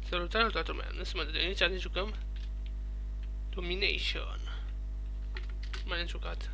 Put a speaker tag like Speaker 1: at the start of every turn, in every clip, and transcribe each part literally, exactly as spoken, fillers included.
Speaker 1: Salutare toată lumea, nu sunt Mădălinița, ne jucăm Domination. Mai ne-am jucat.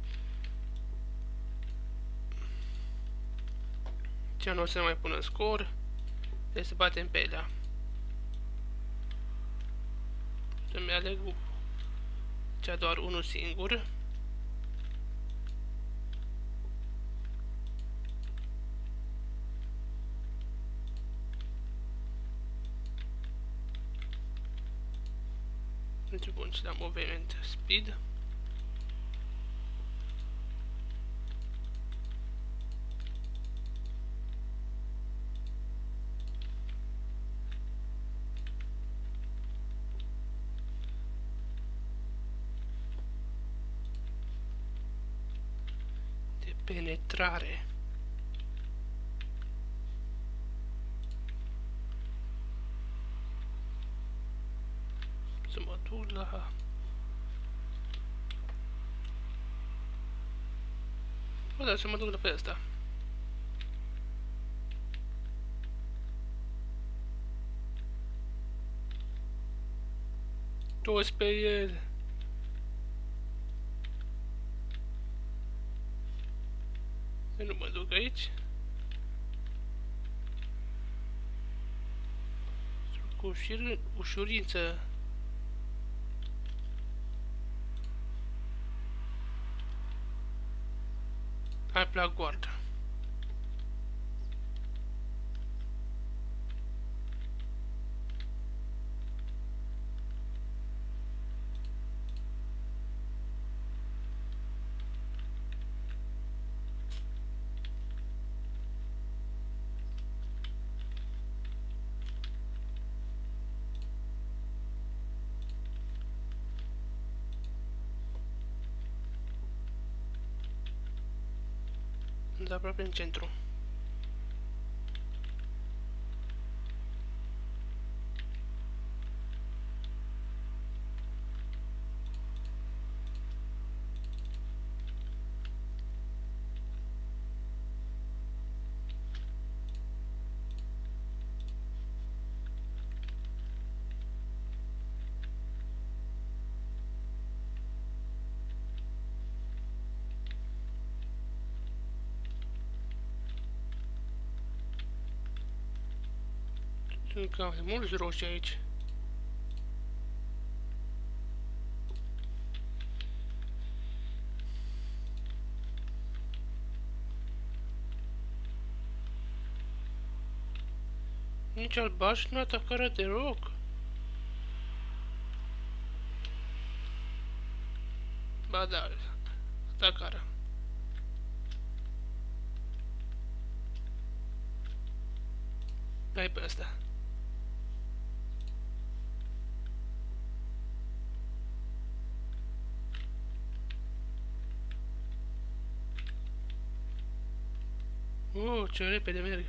Speaker 1: Ce nu o să ne mai pună scor, trebuie să batem pe elea. Să-mi aleg cea doar unul singur. Deci bun, și la moviment speed. De penetrare. Să mă duc la... Bă, dar să mă duc la pe asta. Toți pe el. Eu nu mă duc aici. Cu ușur, ușurință. Hai la goardă. Sunt aproape în centru. Sunt cam mulți roșii aici. Nici albaștri nu atacară deloc. Ba da, atacară. Hai pe asta. Oh, ce repede merg.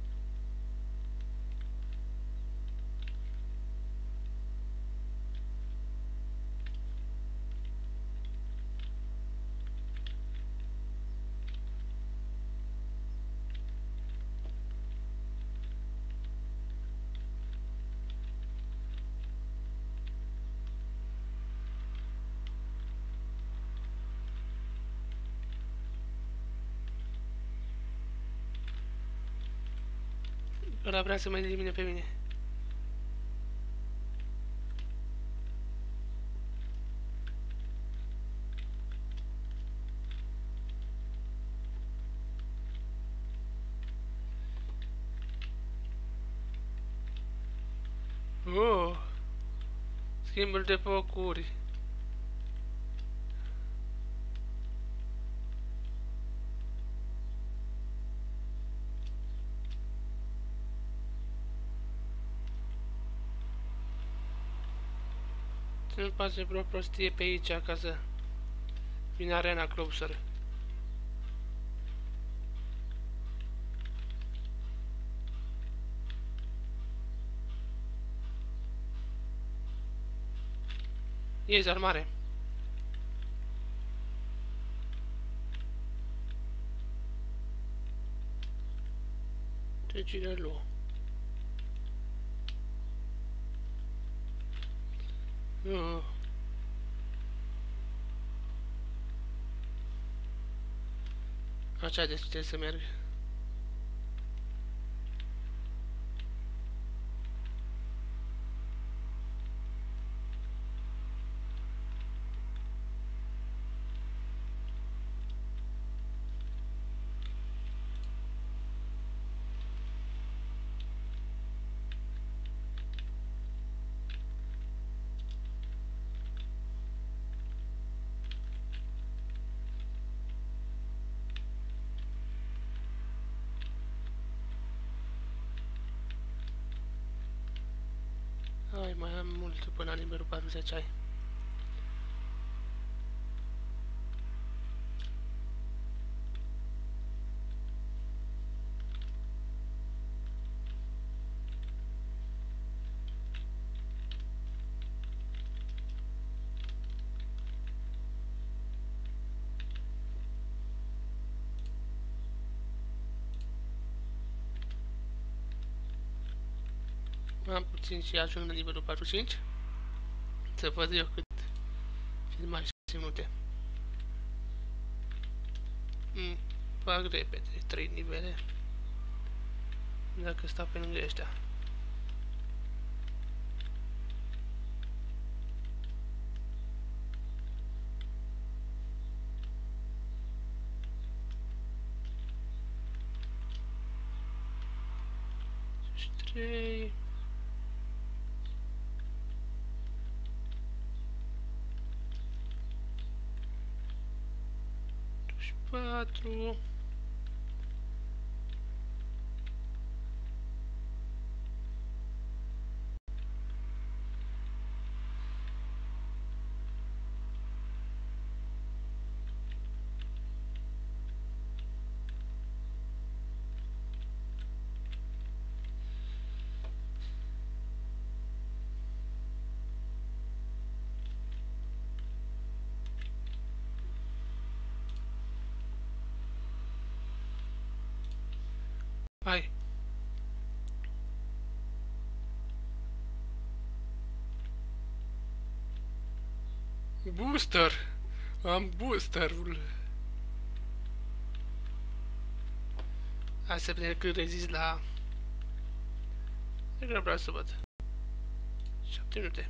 Speaker 1: Ăla vrea să mă elimine pe mine. Oh! Schimbul de focuri. Să nu pase vreo prostie pe aici ca să vin Arena Closer. Iezi armare. Trecere luă. Uh. Așa, deci trebuie să merg. Ai, mai am mult până la nivelul patruzeci, ai. Mai am puțin și ajung la nivelul patruzeci și cinci. Să văd eu cât filmaj ținute. Mm, fac repede, trei nivele. Dacă stau pe lângă ăștia. trei. patru. Hai. Booster. Am boosterul. Hai să vedem cât rezist la... Eu vreau să văd. șapte minute.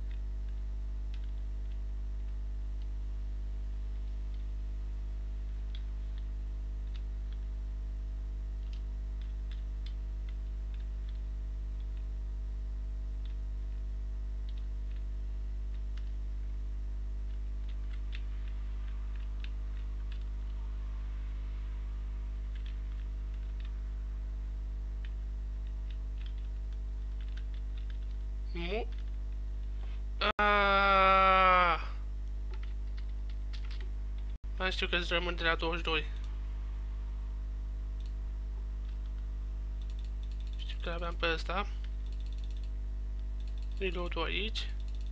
Speaker 1: Mu... Aaaa... Mai știu că-ți rămân de la douăzeci și doi. Știu că aveam pe ăsta. Reload-ul aici.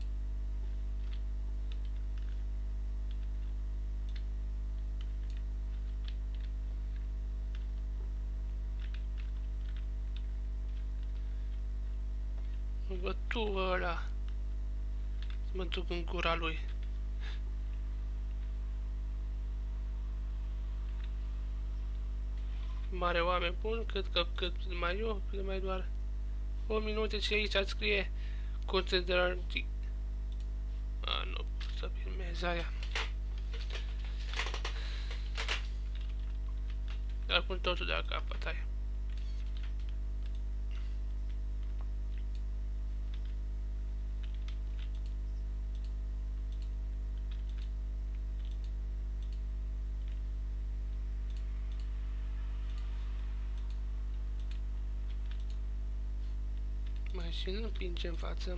Speaker 1: Văd tu ăla. Să mă duc în gura lui. Mare oameni buni, cred că cât mai eu, cât mai doar o minute și aici ați scrie concentrare. A, nu pot să filmez aia. Acum totul de la capăt, aia. Mai și nu împinge în față.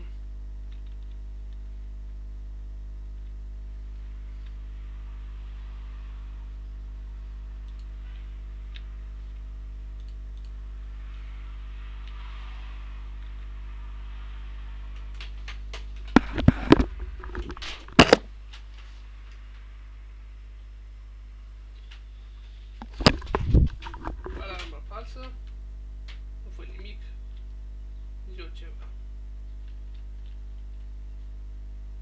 Speaker 1: Alarmă falsă. Nu fă nimic. Eu ceva.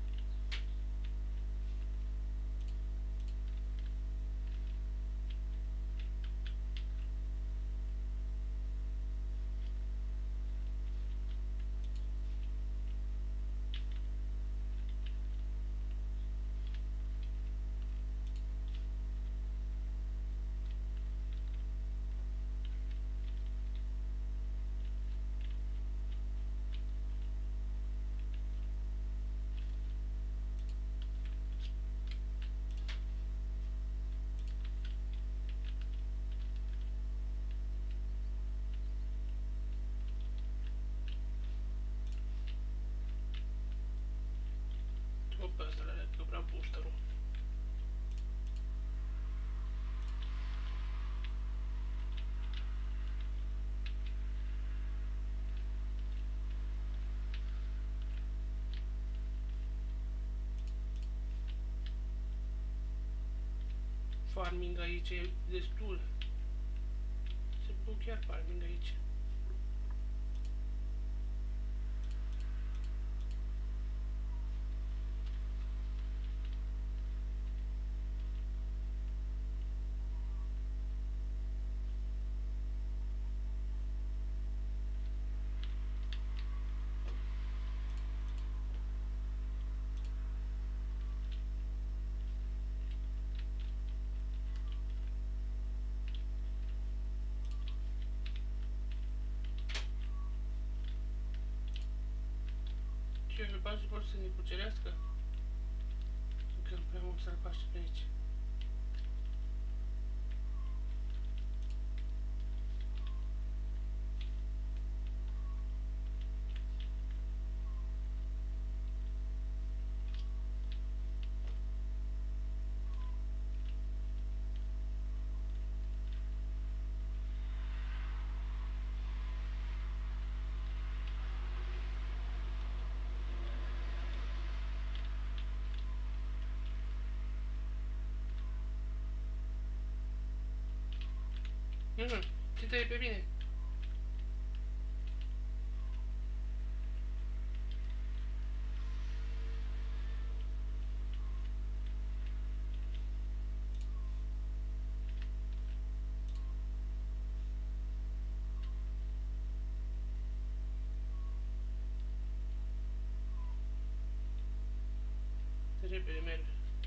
Speaker 1: farming aici, e destul. Se pot chiar farming aici. Ce sălbași vor să ne cucerească? Încă prea mult sălbași pe aici. Nu, nu, ține-i pe mine. Repede merg.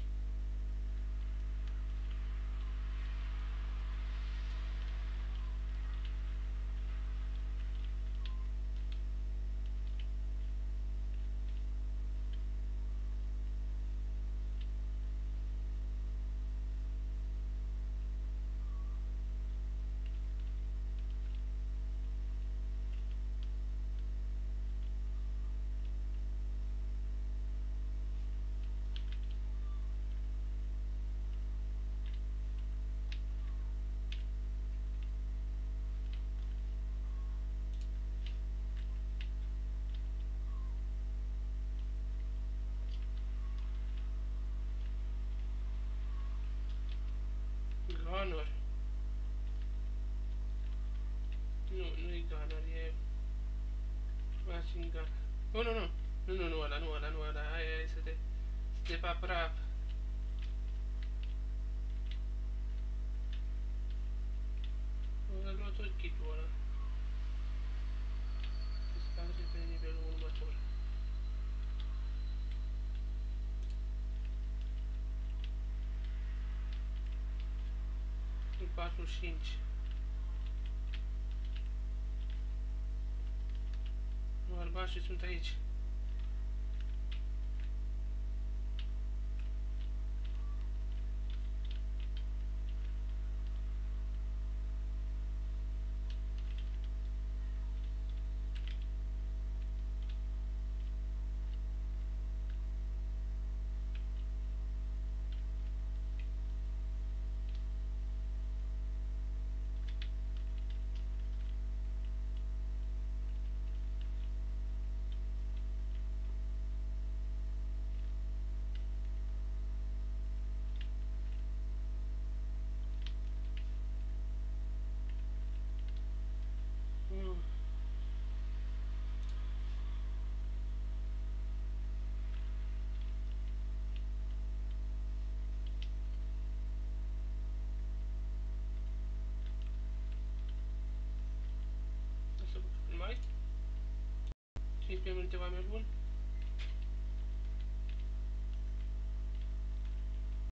Speaker 1: Gunner. Nu, nu-i gunner, e machine gun. Oh, nu, nu, nu, nu, nu ăla, nu ăla, nu ăla, hai, hai, să te, să te fac praf. Am luat tot kit-ul ăla. Dispace pe nivelul următor. patruzeci și cinci. Nu, albaștri sunt aici. Mai? cincisprezece minute oameni buni.